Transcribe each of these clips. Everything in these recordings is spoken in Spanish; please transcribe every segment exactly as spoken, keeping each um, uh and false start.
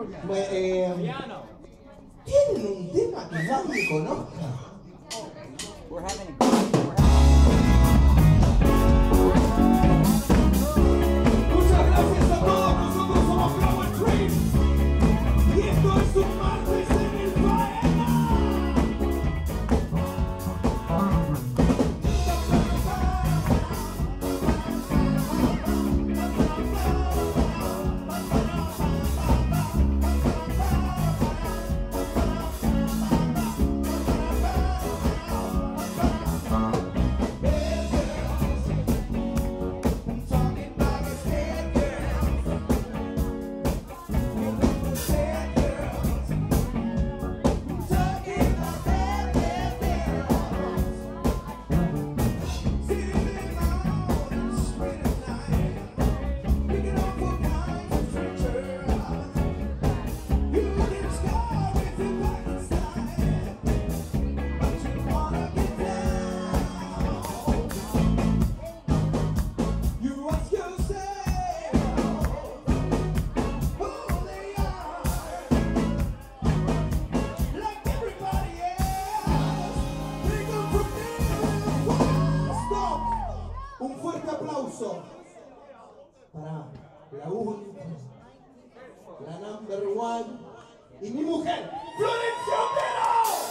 Bueno, eh, tienen un tema que nadie conozca. We're having Muchas gracias a todos, nosotros somos Flower Trees y esto es un martes en el Faena. Un fuerte aplauso para la única, la number one y mi mujer, Florencia Otero.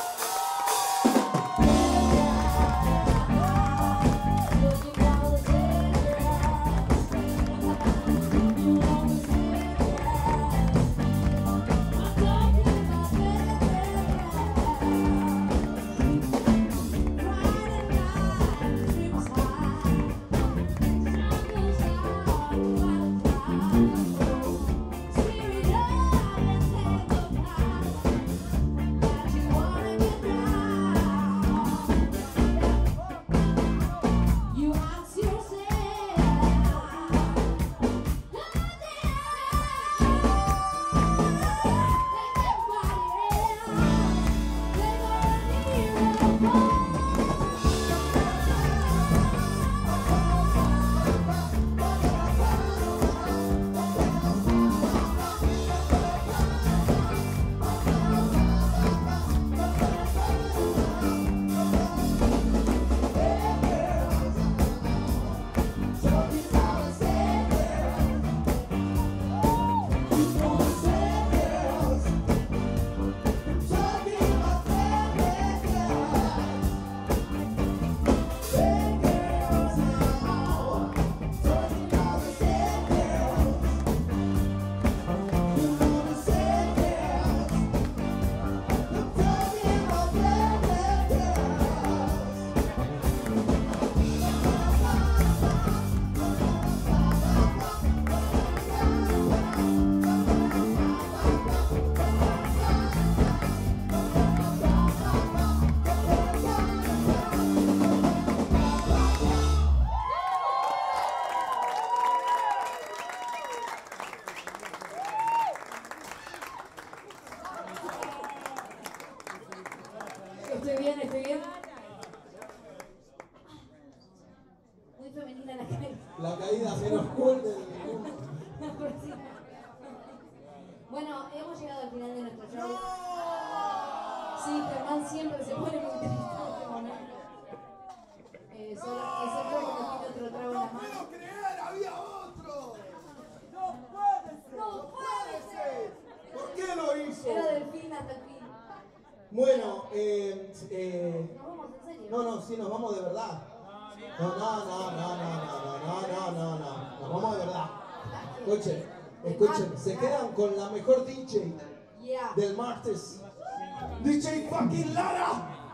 Estoy bien, estoy bien. Muy femenina la caída. La caída menos fuerte del mundo. Bueno, hemos llegado al final de nuestro show. Sí, Germán siempre se pone muy triste en este momento. Eh, solo, excepto cuando tiene otro trago en la mano. ¡No puedo creer! ¡Había otro! ¡No puede ser! ¡No puede ser! ¿Por qué lo hizo? Era del fin hasta el fin. Bueno, eh, eh, ¿Nos vamos en serio? no, no, sí, nos vamos de verdad. No, no, no, no, no, no, no, no, no, no, nos vamos de verdad. Escuchen, escuchen, se quedan con la mejor D J Yeah. del martes. D J fucking Lara.